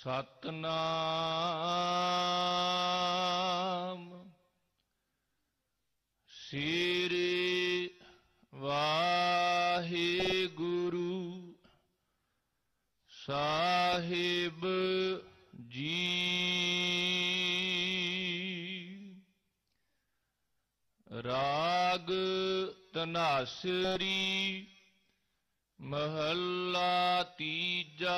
ਸਤਨਾਮ ਸ੍ਰੀ ਵਾਹਿਗੁਰੂ ਸਾਹਿਬ ਜੀ। ਰਾਗ ਧਨਾਸਰੀ ਮਹੱਲਾ ਤੀਜਾ।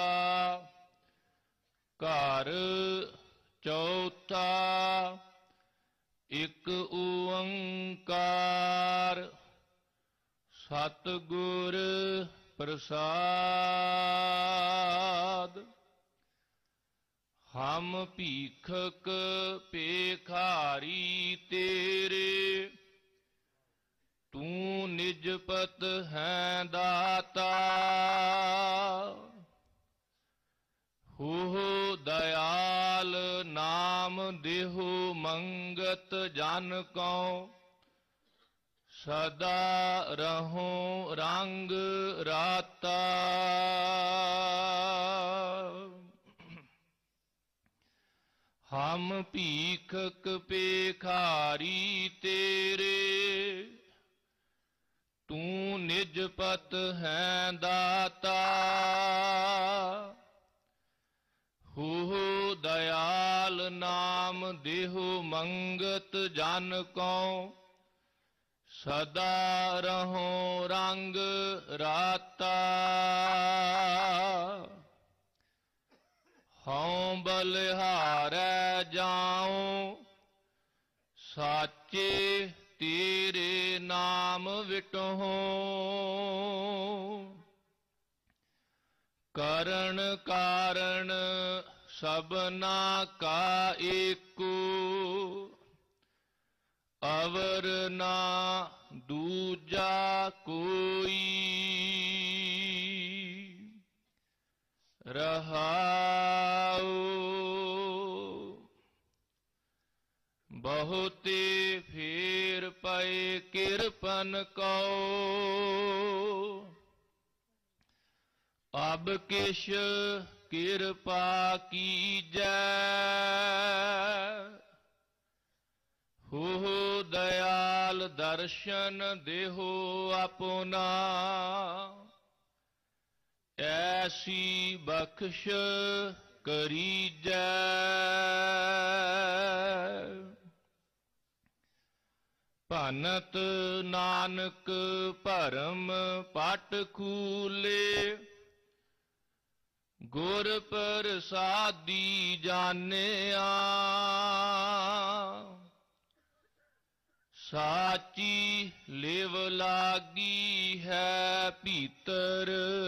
ਘਰ ਚੌਥਾ। ਇੱਕ ਓੰਕਾਰ ਸਤਿਗੁਰ ਪ੍ਰਸਾਦ। ਹਮ ਭੀਖਕ ਭੇਖਾਰੀ ਤੇਰੇ, ਤੂੰ ਨਿਜਪਤ ਹੈ ਦਾਤਾ। ਹੋ ਦਇਆਲ ਨਾਮ ਦੇਹੁ ਮੰਗਤ ਜਨ ਕਉ, ਸਦਾ ਰਹੋ ਰੰਗ ਰਾਤਾ। ਹਮ ਭੀਖਕ ਭੇਖਾਰੀ ਤੇਰੇ, ਤੂੰ ਨਿਜਪਤ ਹੈ ਦਾਤਾ। ਹੋ ਦਇਆਲ ਨਾਮ ਦੇਹੁ ਮੰਗਤ ਜਨ ਕਉ, ਸਦਾ ਰਹੋ ਰੰਗ ਰਾਤਾ। ਹਉ ਬਲਿਹਾਰੈ ਜਾਉ, ਸਾਚੇ ਤੇਰੇ ਨਾਮ ਵਿਟਹੁ। ਕਰਨ ਕਾਰਣ ਸਭਨਾ ਕਾ ਏਕੋ, ਅਵਰ ਨਾ ਦੂਜਾ ਕੋਈ। ਰਹਾਉ ਬਹੁਤੇ ਫੇਰ ਪਏ ਕਿਰਪਨ ਕਉ, ਅਬ ਕਿਛ ਕਿਰਪਾ ਕੀਜੈ। ਹੋ ਦਇਆਲ ਦਰਸ਼ਨ ਦੇਹੁ ਆਪਣਾ, ਐਸੀ ਬਖਸ਼ ਕਰੀਜੈ। ਭਨਤ ਨਾਨਕ ਭਰਮ ਪਟ ਖੂਲੇ, ਗੁਰ ਪ੍ਰਸਾਦੀ ਜਾਣਿਆ। ਸਾਚੀ ਲਿਵ ਲਾਗੀ ਹੈ ਭੀਤਰ,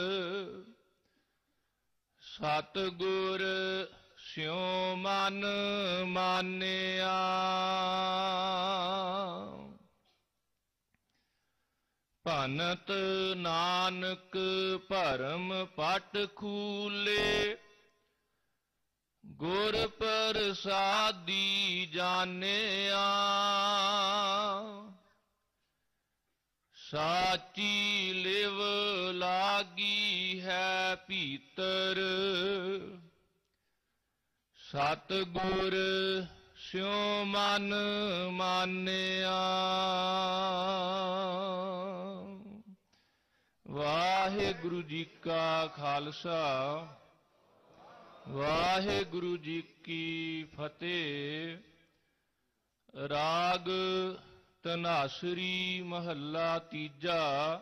ਸਤਿਗੁਰ ਸਿਉ ਮਨ ਮਾਨਿਆ। ਭਨਤ ਨਾਨਕ ਭਰਮ ਪਟ ਖੂਲੇ, ਗੁਰ ਪ੍ਰਸਾਦੀ ਜਾਣਿਆ। ਸਾਚੀ ਲਿਵ ਲਾਗੀ ਹੈ ਭੀਤਰ, ਸਤਿਗੁਰ ਸਿਉ ਮਨ ਮਾਨਿਆ। ਵਾਹਿਗੁਰੂ ਜੀ ਕਾ ਖਾਲਸਾ, ਵਾਹਿਗੁਰੂ ਜੀ ਕੀ ਫਤਿਹ। ਰਾਗ ਧਨਾਸਰੀ ਮਹੱਲਾ ਤੀਜਾ।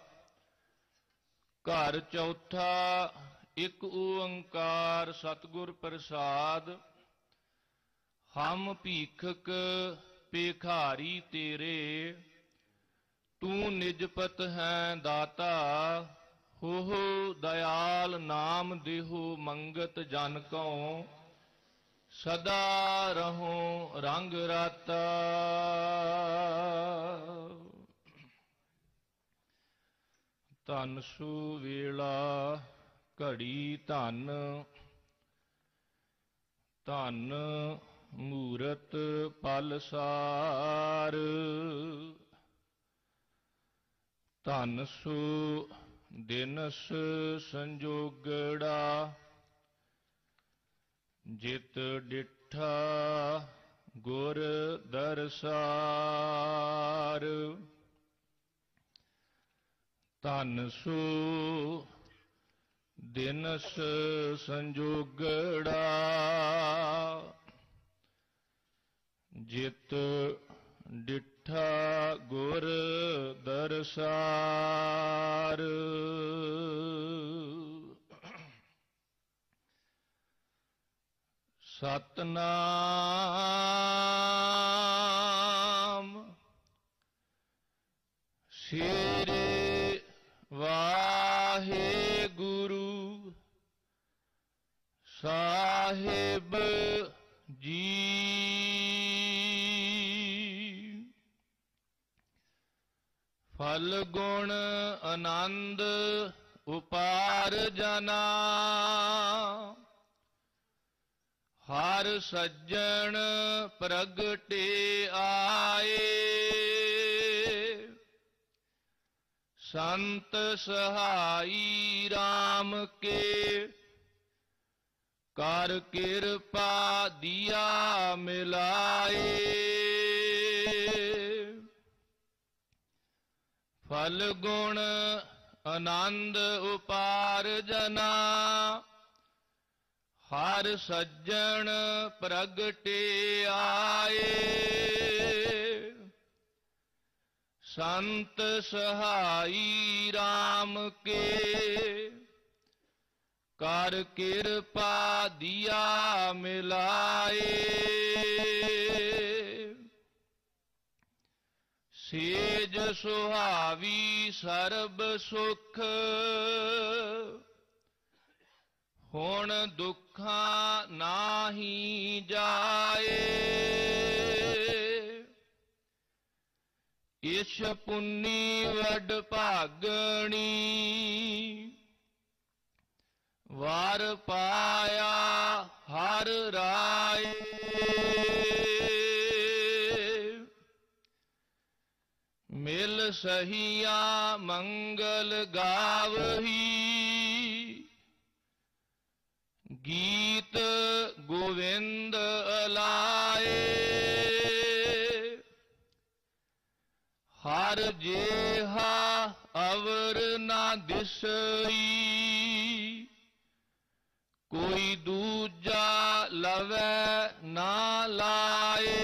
ਘਰ ਚੌਥਾ। ਇੱਕ ਓੰਕਾਰ ਸਤਿਗੁਰ ਪ੍ਰਸਾਦ। ਹਮ ਭੀਖਕ ਭੇਖਾਰੀ ਤੇਰੇ, ਤੂੰ ਨਿਜਪਤ ਹੈ ਦਾਤਾ। ਹੋ ਦਇਆਲ ਨਾਮ ਦੇਹੁ ਮੰਗਤ ਜਨ ਕਉ, ਸਦਾ ਰਹੋ ਰੰਗ ਰਾਤਾ। ਧਨ ਸੂ ਵੇਲਾ ਘੜੀ ਧਨ, ਧਨ ਮੂਰਤ ਪਲ ਸਾਰ। ਧਨ ਸੂ ਦਿਨਸ ਸੰਜੋਗੜਾ, ਜਿਤ ਡਿਠਾ ਗੁਰ ਦਰਸਾਰ। ਧਨ ਸੋ ਦਿਨਸ ਸੰਜੋਗੜਾ, ਜਿਤ ਡਿਠਾ ਗੁਰ ਦਰਸਾਰ। ਸਤਨਾਮ ਸ੍ਰੀ ਵਾਹਿਗੁਰੂ ਸਾਹਿਬ ਜੀ। ਫਲ ਗੁਣ ਆਨੰਦ ਉਪਾਰਜਨਾ, ਹਰ ਸੱਜਣ ਪ੍ਰਗਟੇ ਆਏ। ਸੰਤ ਸਹਾਈ RAM ਕੇ ਕਰ ਕਿਰਪਾ ਦੀਆ ਮਿਲਾਏ। ਫਲ ਗੁਣ ਆਨੰਦ ਉਪਾਰਜਨਾ, ਹਰ ਸੱਜਣ ਪ੍ਰਗਟੇ ਆਏ। ਸੰਤ ਸਹਾਈ RAM ਕੇ ਕਰ ਕਿਰਪਾ ਦੀਆ ਮਿਲਾਏ। ਸੇਜ ਸੁਹਾਵੀ ਸਰਬ ਸੁਖ, ਹੁਣ ਦੁੱਖਾਂ ਨਾਹੀ ਜਾਏ। ਇਸ਼ ਪੁੰਨੀ ਵਡ ਭਾਗਣੀ, ਵਾਰ ਪਾਇਆ ਹਰ ਰਾਏ। ਮਿਲ ਸਹੀਆ ਮੰਗਲ ਗਾਵਹੀ, ਗੀਤ ਗੋਵਿੰਦ ਅਲਾਏ। ਹਰ ਜੇਹਾ ਅਵਰ ਨਾ ਦਿਸਈ, ਕੋਈ ਦੂਜਾ ਲਵੈ ਨਾ ਲਾਏ।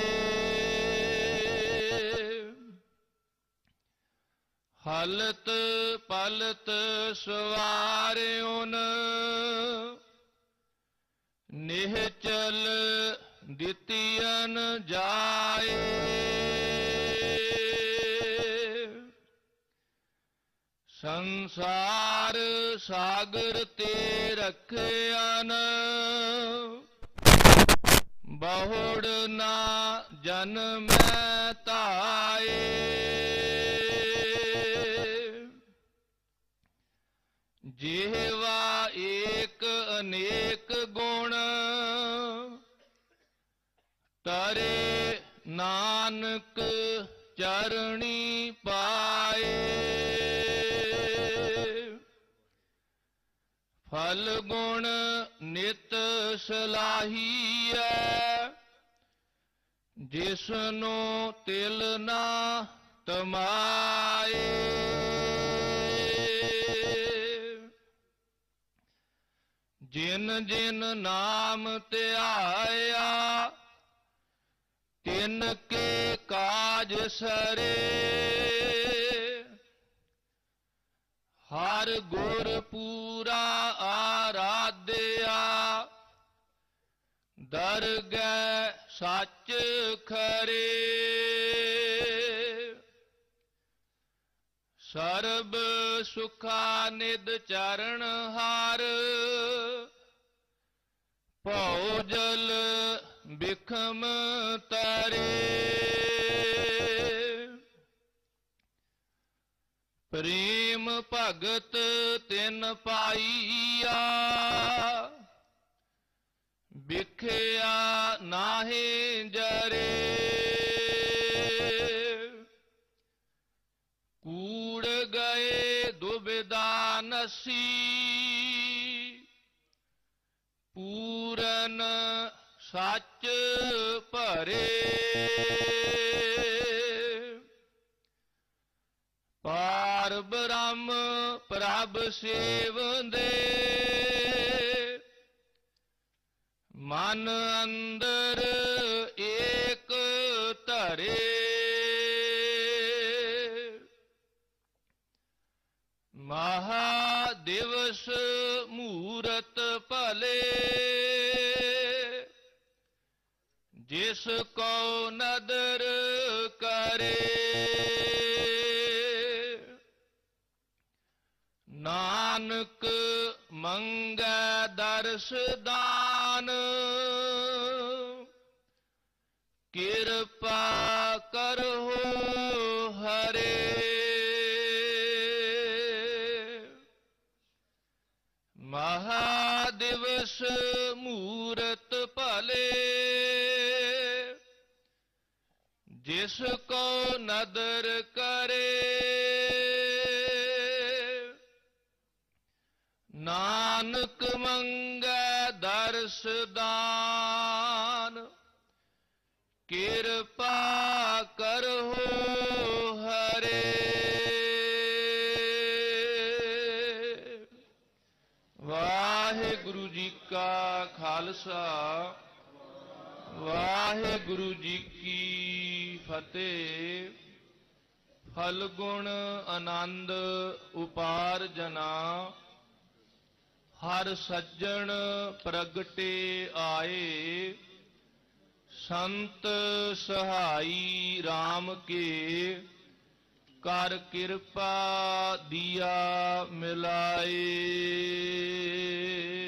ਹਲਤ ਪਲਤ ਸਵਾਰਿਉਨ, ਨਿਹਚਲ ਦਿੱਤੀਨ ਜਾਏ। ਸੰਸਾਰ ਸਾਗਰ ਤੇ ਰਖਿਆਨ, ਬਹੁੜ ਨਾ ਜਨਮੈ ਧਾਏ। ਜਿਹਵਾ ਏਕ ਅਨੇਕ ਗੁਣ, ਤਰੇ ਨਾਨਕ ਚਰਣੀ ਪਾਏ। ਫਲ ਗੁਣ ਨਿਤ ਸਲਾਹੀਐ, ਜਿਸਨੂੰ ਤਿਲ ਨਾ ਤਮਾਏ। ਜਿਨ ਜਿਨ ਨਾਮ ਧਿਆਇਆ, ਤਿਨ ਕੇ ਕਾਜ ਸਰੇ। ਹਰ ਗੁਰ ਪੂਰਾ ਆਰਾਧਿਆ, ਦਰਗਹਿ ਸੱਚ ਖਰੇ। ਸਰਬ ਸੁਖਾ ਨਿਦ ਚਰਨ ਹਾਰ, ਭਉ ਜਲ ਬਿਖਮ ਤਰੇ। ਪ੍ਰੇਮ ਭਗਤ ਤਿਨ ਪਾਈਆ, ਬਿਖਿਆ ਨਾਹੀ ਜਰੇ। ਕੂੜ ਗਏ ਦੁਬਿਧਾ ਨਸੀ, ਪੂਰਨ ਸੱਚ ਭਰੇ। ਪਾਰ ਬ੍ਰਹਮ ਪ੍ਰਭ ਸੇਵੰਦੇ, ਮਨ ਅੰਦਰ ਏਕ ਧਰੇ। ਮਹਾ ਦਿਵਸ ਮੂਰਤ ਭਲੇ, ਜਿਸ ਕੋ ਨਦਰ ਕਰੇ। ਨਾਨਕ ਮੰਗੈ ਦਰਸ ਦਾਨ, ਕਿਰਪਾ ਕਰਹੁ ਹਰੇ। ਮਹਾ ਦਿਵਸ ਮੂਰਤ ਭਲੇ, ਜਿਸ ਕੋ ਨਦਰ ਕਰੇ। ਨਾਨਕ ਮੰਗੈ ਦਰਸ ਦਾਨ, ਕਿਰਪਾ ਕਰਹੁ ਹਰੇ। ਵਾਹਿਗੁਰੂ ਜੀ ਕਾ ਖਾਲਸਾ, ਵਾਹਿਗੁਰੂ ਜੀ ਕੀ ਫਤਿਹ। ਫਲਗੁਣ ਆਨੰਦ ਉਪਾਰਜਨਾ, ਹਰ ਸੱਜਣ ਪ੍ਰਗਟੇ ਆਏ। ਸੰਤ ਸਹਾਈ RAM ਕੇ, ਕਰ ਕਿਰਪਾ ਦੀਆ ਮਿਲਾਏ।